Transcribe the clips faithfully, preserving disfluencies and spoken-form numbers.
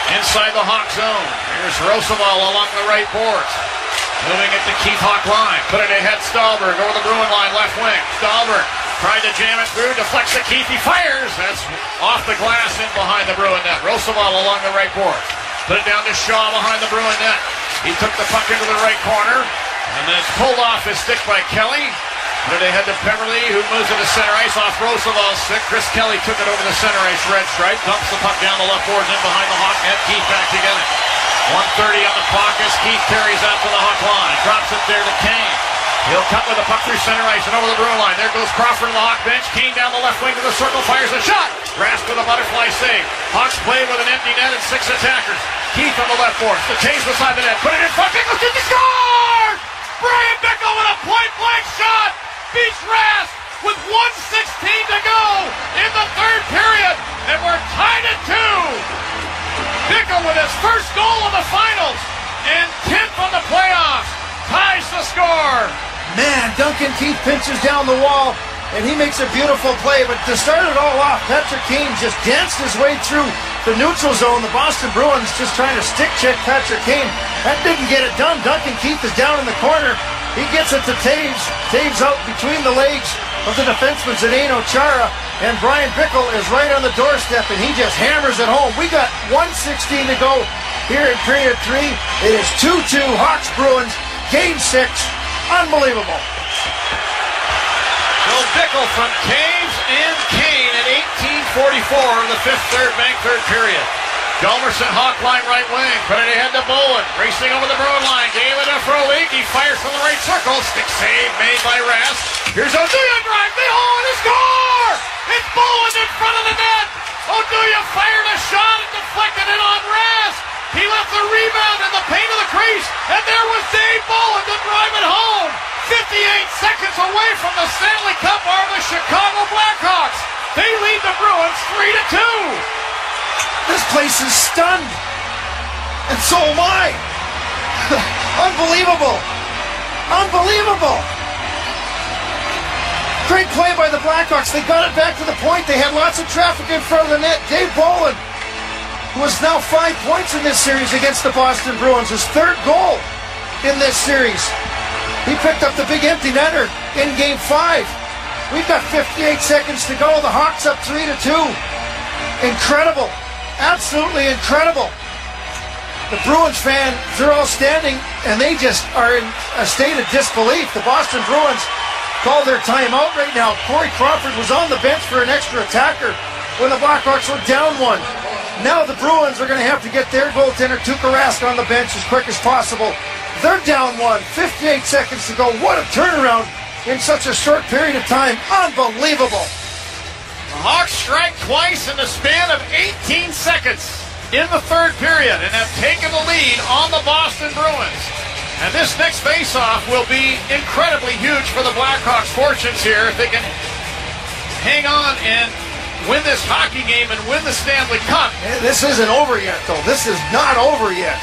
inside the Hawk zone. Here's Roosevelt along the right boards. Moving it to Keith Hawk line. Put it ahead, Stahlberg over the Bruin line, left wing. Stahlberg tried to jam it through, deflects to Keith, he fires. That's off the glass in behind the Bruin net. Roosevelt along the right boards. Put it down to Shaw behind the Bruin net. He took the puck into the right corner, and then it's pulled off his stick by Kelly. Put it ahead to Beverly, who moves it to center ice off Roosevelt's stick. Chris Kelly took it over the center ice red stripe, dumps the puck down the left boards in behind the Hawk net. Keith back to get it. one thirty on the clock as Keith carries out to the Hawk line. Drops it there to Kane. He'll cut with the puck through center ice and over the Bruin line. There goes Crawford on the Hawk bench. Kane down the left wing to the circle, fires a shot. Rask with a butterfly save. Hawks play with an empty net and six attackers. Keith on the left board. The chase beside the net. Put it in front. Bickell shoots. He scores! Brian Bickell with a point-blank shot. Beats Rask with one sixteen to go in the third period. And we're tied at two. Bickell with his first goal of the finals and tenth on the playoffs. Ties the score. Man, Duncan Keith pinches down the wall, and he makes a beautiful play. But to start it all off, Patrick Kane just danced his way through the neutral zone. The Boston Bruins just trying to stick-check Patrick Kane. That didn't get it done. Duncan Keith is down in the corner. He gets it to Taves. Taves out between the legs of the defenseman Zdeno Chara. And Brian Bickell is right on the doorstep, and he just hammers it home. We got one sixteen to go here in period three. It is two two Hawks Bruins. Game six. Unbelievable. So Bickell from Taves and Kane at eighteen forty-four in the fifth, third bank, third period. Hjalmarsson, Hawk line, right wing. Put it ahead to Bolland. Racing over the Bruin line. Gave it to Frolik. He fires from the right circle. Stick save made by Rask. Here's Oduya drive. They hole and a score! It's Bolland in front of the net. Oduya fired a shot and deflected it on Rask. He left the rebound in the paint of the crease, and there was Dave Bolland to drive it home. fifty-eight seconds away from the Stanley Cup are the Chicago Blackhawks. They lead the Bruins three to two. This place is stunned, and so am I. Unbelievable. Unbelievable. Great play by the Blackhawks. They got it back to the point. They had lots of traffic in front of the net. Dave Bolland, who has now five points in this series against the Boston Bruins, his third goal in this series. He picked up the big empty netter in game five. We've got fifty-eight seconds to go. The Hawks up three to two. Incredible. Absolutely incredible. The Bruins fans, they're all standing, and they just are in a state of disbelief. The Boston Bruins call their timeout right now. Corey Crawford was on the bench for an extra attacker when the Blackhawks were down one. Now the Bruins are going to have to get their goaltender, Tuukka Rask, on the bench as quick as possible. They're down one. fifty-eight seconds to go. What a turnaround in such a short period of time. Unbelievable. The Hawks strike twice in the span of eighteen seconds in the third period and have taken the lead on the Boston Bruins. And this next face-off will be incredibly huge for the Blackhawks' fortunes here if they can hang on and win this hockey game and win the Stanley Cup. This isn't over yet, though. This is not over yet.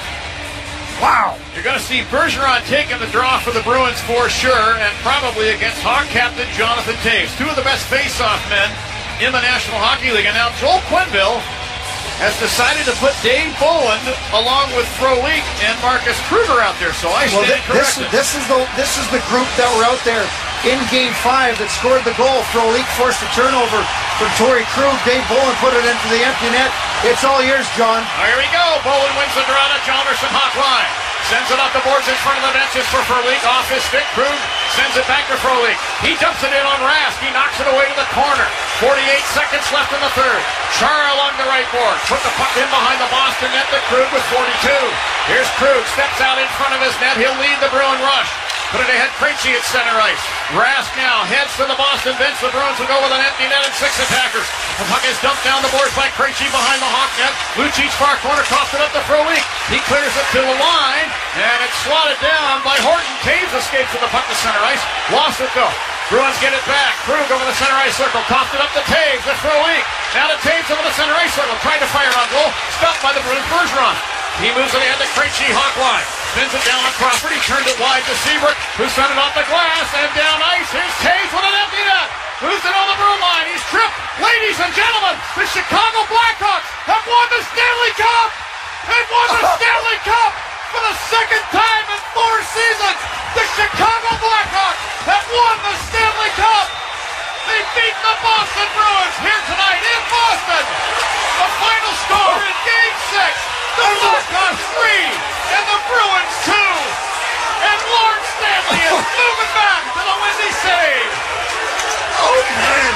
Wow. You're going to see Bergeron taking the draw for the Bruins for sure, and probably against Hawk captain Jonathan Taves. Two of the best face-off men in the National Hockey League. And now Joel Quenneville has decided to put Dave Bolland along with Frolik and Marcus Kruger out there. So I stand well, th- corrected. This, this, is the, this is the group that were out there in game five that scored the goal. Frolik forced a turnover from Torrey Krug. Dave Bolland put it into the empty net. It's all yours, John. Oh, here we go. Bolland wins the draw to Hjalmarsson, Hawk line. Sends it off the boards in front of the benches for Frolik. Off his stick, Krug sends it back to Frolik. He dumps it in on Rask. He knocks it away to the corner. forty-eight seconds left in the third. Chara along the right board. Put the puck in behind the Boston net to Krug with forty-two. Here's Krug. Steps out in front of his net. He'll lead the Bruin rush. Put it ahead, Krejci at center ice. Rask now heads to the Boston bench. The Bruins will go with an empty net and six attackers. The puck is dumped down the boards by Krejci behind the Hawk net. Lucic far corner, tossed it up to Frolik. He clears it to the line, and it's swatted down by Horton. Taves escapes with the puck to center ice. Lost it though. Bruins get it back. Krug over the center ice circle. Tossed it up to Taves at Frolik. Now to Taves over the center ice circle. Trying to fire on goal. Stopped by the Bruins. Bergeron. He moves it ahead to Krejci, Hawk line. Spins it down on Crawford. He turned it wide to Seabrook, who sent it off the glass and down ice. Here's Taves with an empty net. Moves it on the blue line. He's tripped. Ladies and gentlemen, the Chicago Blackhawks have won the Stanley Cup. They've won the Stanley Cup for the second time in four seasons. The Chicago Blackhawks have won the Stanley Cup. They beat the Boston Bruins here tonight in Boston. The final score in Game six. The Blackhawks three and the Bruins two. And Lord Stanley is moving back to the Windy City. Oh, man.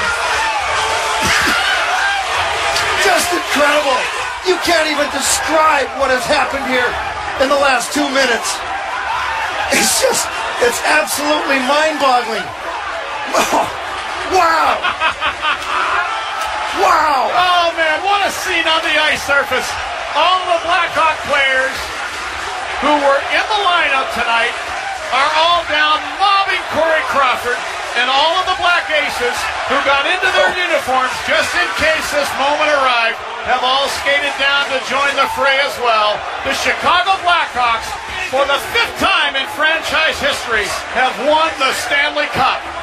Just incredible. You can't even describe what has happened here in the last two minutes. It's just, it's absolutely mind-boggling. Oh, wow. Wow. Oh, man, what a scene on the ice surface. All the Blackhawk players who were in the lineup tonight are all down mobbing Corey Crawford, and all of the Black Aces who got into their uniforms just in case this moment arrived have all skated down to join the fray as well. The Chicago Blackhawks, for the fifth time in franchise history, have won the Stanley Cup.